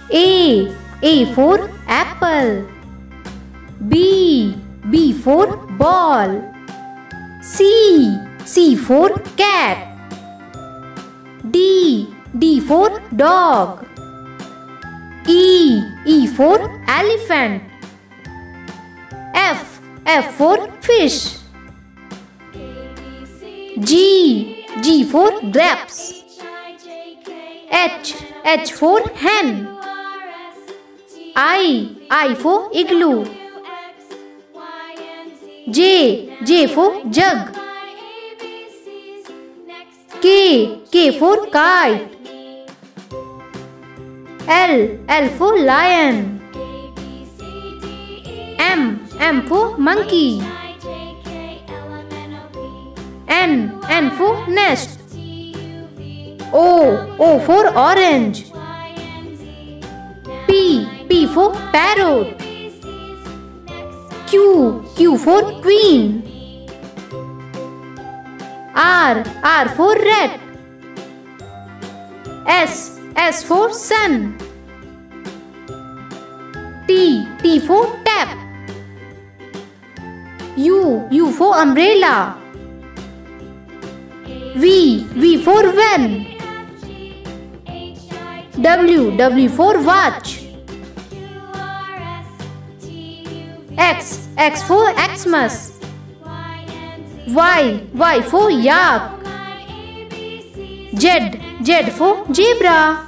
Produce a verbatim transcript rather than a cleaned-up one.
A. A for apple. B. B for ball. C. C for cat. D. D for dog. E. E for elephant. F. F for fish. G. G for grapes. H. H for hen. I. I for igloo. J. J for jug. K. K for kite. L. L for lion. M. M for monkey. N. N for nest. O. O for orange. P. P for parrot. Q. Q for queen. R. R for rat. S. S for sun. T. T for tap. U. U for umbrella. V. V for van. W. W for watch. X. X for Xmas. Y. Y for yak. Z. Z for zebra.